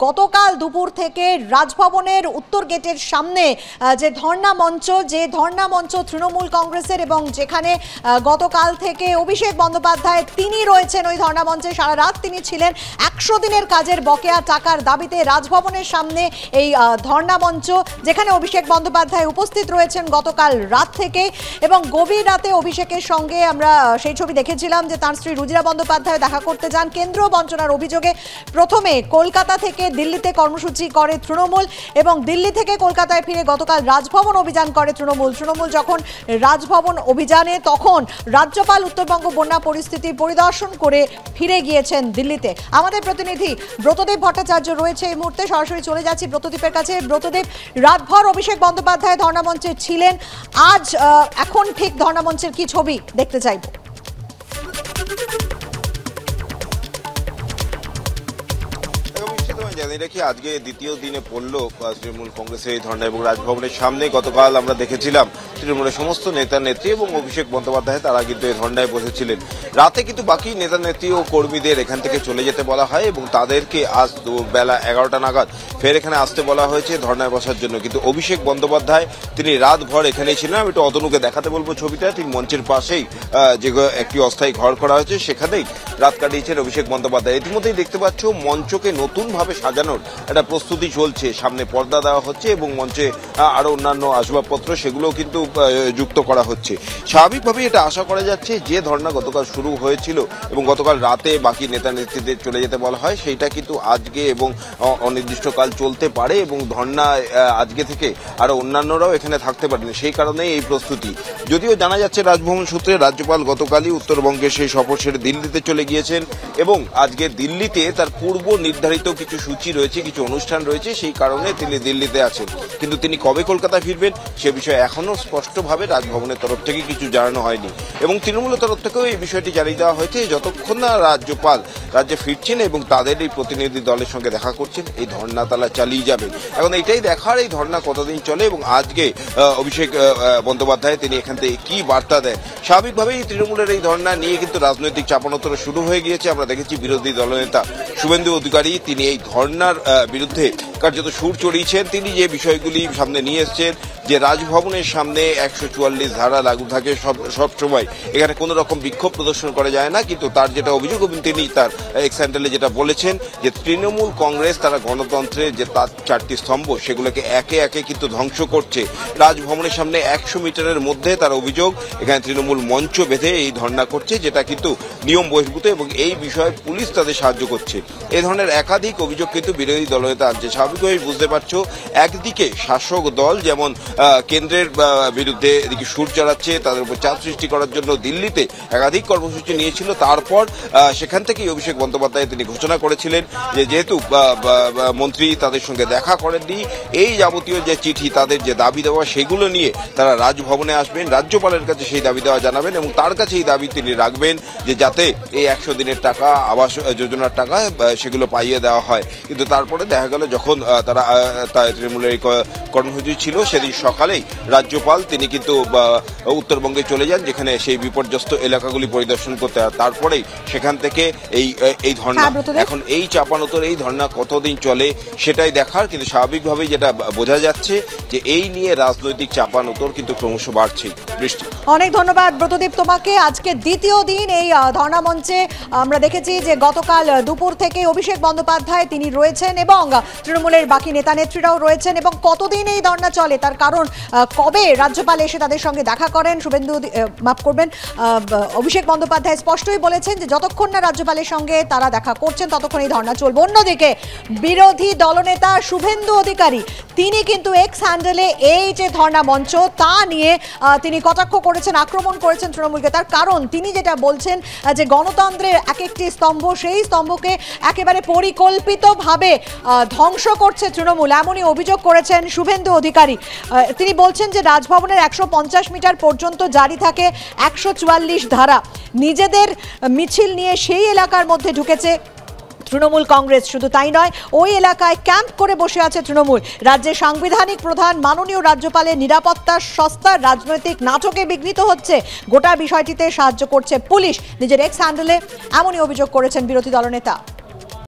গতকাল দুপুর থেকে রাজভবনের উত্তর গেটের সামনে যে ধর্ণা মঞ্চ তৃণমূল কংগ্রেসের এবং যেখানে গতকাল থেকে অভিষেক বন্দ্যোপাধ্যায় তিনি রয়েছেন ওই ধর্ণা মঞ্চে, সারা রাত তিনি ছিলেন। 100 দিনের কাজের বকেয়া টাকার দাবিতে রাজভবনের সামনে এই ধর্ণা মঞ্চ, যেখানে অভিষেক বন্দ্যোপাধ্যায় উপস্থিত রয়েছেন গতকাল রাত থেকে। এবং গভীর রাতে অভিষেকের সঙ্গে আমরা সেই ছবি দেখেছিলাম যে তার স্ত্রী রুজিরা বন্দ্যোপাধ্যায় দেখা করতে যান। কেন্দ্র বঞ্চনার অভিযোগে প্রথমে কলকাতা থেকে দিল্লিতে কর্মসূচি করে তৃণমূল এবং দিল্লি থেকে কলকাতায় ফিরে গতকাল রাজভবন অভিযান করে তৃণমূল। যখন রাজভবন অভিযানে তখন রাজ্যপাল উত্তরবঙ্গ বন্যা পরিস্থিতি পরিদর্শন করে ফিরে গিয়েছেন দিল্লিতে। আমাদের প্রতিনিধি ব্রতদেব ভট্টাচার্য রয়েছে এই মুহূর্তে, সরাসরি চলে যাচ্ছি ব্রতদীপের কাছে। ব্রতদেব, রাতভর অভিষেক বন্দ্যোপাধ্যায় ধর্ণা মঞ্চে ছিলেন, আজ এখন ঠিক ধর্ণা মঞ্চের কি ছবি দেখতে চাইব? জানি রাখি, আজকে দ্বিতীয় দিনে পড়ল তৃণমূল কংগ্রেসের এই ধর্ণা এবং রাজভবনের সামনে গতকাল আমরা দেখেছিলাম তৃণমূলের সমস্ত নেতা নেত্রী এবং অভিষেক বন্দ্যোপাধ্যায় তারা কিন্তু এই ধর্ণায় বসেছিলেন। রাতে কিন্তু বাকি নেতা নেত্রী ও কর্মীদের এখান থেকে চলে যেতে বলা হয় এবং তাদেরকে আজ বেলা 11টা নাগাদ ফের এখানে আসতে বলা হয়েছে ধর্ণায় বসার জন্য। কিন্তু অভিষেক বন্দ্যোপাধ্যায় তিনি রাতভর এখানেই ছিলেন। আমি একটু অতনুকে দেখাতে বলবো ছবিটা, ঠিক মঞ্চের পাশেই যে একটি অস্থায়ী ঘর করা হয়েছে সেখানেই রাত কাটিয়েছেন অভিষেক বন্দ্যোপাধ্যায়। ইতিমধ্যেই দেখতে পাচ্ছ মঞ্চকে নতুনভাবে সাজানোর একটা প্রস্তুতি চলছে, সামনে পর্দা দেওয়া হচ্ছে এবং মঞ্চে আরো অন্যান্য আসবাবপত্র সেগুলোও কিন্তু যুক্ত করা হচ্ছে। স্বাভাবিকভাবেই এটা আশা করা যাচ্ছে যে ধর্ণা গতকাল শুরু হয়েছিল এবং গতকাল রাতে বাকি নেতা নেত্রীদের চলে যেতে বলা হয় সেইটা কিন্তু আজকে এবং অনির্দিষ্টকাল চলতে পারে এবং ধর্ণা আজকে থেকে আরো অন্যান্যরাও এখানে থাকতে পারেন, সেই কারণেই এই প্রস্তুতি। যদিও জানা যাচ্ছে রাজভবন সূত্রে রাজ্যপাল গতকালই উত্তরবঙ্গের সেই সফর সেরে দিল্লিতে চলে গিয়েছেন এবং আজকে দিল্লিতে তার পূর্ব নির্ধারিত কিছু সূচি রয়েছে, কিছু অনুষ্ঠান রয়েছে, সেই কারণে তিনি দিল্লিতে আছেন। কিন্তু তিনি কবে কলকাতা ফিরবেন সে বিষয়ে এখনো স্পষ্টভাবে রাজভবনের তরফ থেকে কিছু জানানো হয়নি এবং তৃণমূলের তরফ থেকেও এই বিষয়টি জানিয়ে দেওয়া হয়েছে যতক্ষণ না রাজ্যপাল রাজ্যে ফিরছেন এবং তাদের এই প্রতিনিধি দলের সঙ্গে দেখা করছেন এই ধর্ণা তারা চালিয়ে যাবেন। এখন এইটাই দেখার এই ধর্ণা কতদিন চলে এবং আজকে অভিষেক বন্দ্যোপাধ্যায় তিনি এখান থেকে কি বার্তা দেন। স্বাভাবিকভাবেই তৃণমূলের এই ধর্ণা নিয়ে কিন্তু রাজনৈতিক চাপানোতর শুরু হয়ে গিয়েছে। আমরা দেখেছি বিরোধী দলনেতা শুভেন্দু অধিকারী তিনি এই ধর্ণার বিরুদ্ধে কার্যত সুর চড়িয়েছেন। তিনি যে বিষয়গুলি সামনে নিয়ে এসছেন যে রাজভবনের সামনে 144 ধারা লাগু থাকে সব সময়, এখানে কোনো রকম বিক্ষোভ প্রদর্শন করা যায় না, কিন্তু তার যেটা অভিযোগ এবং তিনি তার এক্স হ্যান্ডেলে যেটা বলেছেন যে তৃণমূল কংগ্রেস তারা গণতন্ত্রের যে তার 4টি স্তম্ভ সেগুলোকে একে একে কিন্তু ধ্বংস করছে। রাজভবনের সামনে 100 মিটারের মধ্যে তার অভিযোগ এখানে তৃণমূল মঞ্চ বেঁধে এই ধর্ণা করছে, যেটা কিন্তু নিয়ম বহির্ভূত এবং এই বিষয়ে পুলিশ তাদের সাহায্য করছে। এই ধরনের একাধিক অভিযোগ কিন্তু বিরোধী দলনেতা আনছে। স্বাভাবিকভাবেই বুঝতে পারছো একদিকে শাসক দল যেমন কেন্দ্রের বিরুদ্ধে এদিকে সুর চড়াচ্ছে, তাদের উপর চাপ সৃষ্টি করার জন্য দিল্লিতে একাধিক কর্মসূচি নিয়েছিল। তারপর সেখান থেকেই অভিষেক বন্দ্যোপাধ্যায় তিনি ঘোষণা করেছিলেন যে যেহেতু মন্ত্রী তাদের সঙ্গে দেখা করেননি, এই যাবতীয় যে চিঠি তাদের যে দাবি দেওয়া সেগুলো নিয়ে তারা রাজভবনে আসবেন, রাজ্যপালের কাছে সেই দাবি দেওয়া জানাবেন এবং তার কাছে এই দাবি তিনি রাখবেন যে যাতে এই 100 দিনের টাকা আবাস যোজনার টাকা সেগুলো পাইয়ে দেওয়া হয়। কিন্তু তারপরে দেখা গেল যখন তারা তৃণমূলের কর্মসূচি ছিল সেদিন সকালেই রাজ্যপাল তিনি কিন্তু উত্তরবঙ্গে চলে যান, যেখানে সেই বিপর্যস্ত এলাকাগুলি পরিদর্শন করতে হয়। তারপরেই সেখান থেকে এই ধর্ণা, এখন এই চাপানোতর এই ধর্ণা কতদিন চলে সেটাই দেখার। কিন্তু স্বাভাবিকভাবেই যেটা বোঝা যাচ্ছে যে এই নিয়ে রাজনৈতিক চাপানোতর কিন্তু ক্রমশ বাড়ছেই। বৃষ্টি, অনেক ধন্যবাদ ব্রতদীপ তোমাকে। আজকে দ্বিতীয় দিন এই ধর্ণা মঞ্চে আমরা দেখেছি যে গতকাল দুপুর থেকে অভিষেক বন্দ্যোপাধ্যায় তিনি রয়েছেন এবং তৃণমূলের বাকি নেতা নেত্রীরাও রয়েছেন এবং কতদিন এই ধর্ণা চলে তার কারণ কবে রাজ্যপাল এসে তাদের সঙ্গে দেখা করেন অভিষেক বন্দ্যোপাধ্যায় স্পষ্টই বলেছেন যে যতক্ষণ না রাজ্যপালের সঙ্গে তারা দেখা করছেন ততক্ষণ এই ধর্ণা চলবে। অন্যদিকে বিরোধী দলনেতা শুভেন্দু অধিকারী তিনি কিন্তু এক্স হ্যান্ডেলে এই যে ধর্ণা মঞ্চ তা নিয়ে তিনি কটাক্ষ করেছেন, আক্রমণ করেছেন তৃণমূলকে। তার কারণ তিনি যেটা বলছেন যে গণতন্ত্রের এক একটি স্তম্ভ সেই স্তম্ভকে একেবারে পরিকল্পিতভাবে ধ্বংস করছে তৃণমূল, এমনই অভিযোগ করেছেন শুভেন্দু অধিকারী। তিনি বলছেন যে রাজভবনের 150 মিটার পর্যন্ত জারি থাকে 144 ধারা। নিজেদের মিছিল নিয়ে সেই এলাকার মধ্যে ঢুকেছে তৃণমূল কংগ্রেস। শুধু তাই নয়, ওই এলাকায় ক্যাম্প করে বসে আছে তৃণমূল। রাজ্যের সাংবিধানিক প্রধান মাননীয় রাজ্যপালের নিরাপত্তার সস্তার রাজনৈতিক নাটকে বিঘ্নিত হচ্ছে। গোটা বিষয়টিতে সাহায্য করছে পুলিশ নিজের এক্স হ্যান্ডেলে, এমনই অভিযোগ করেছেন বিরোধী দলনেতা।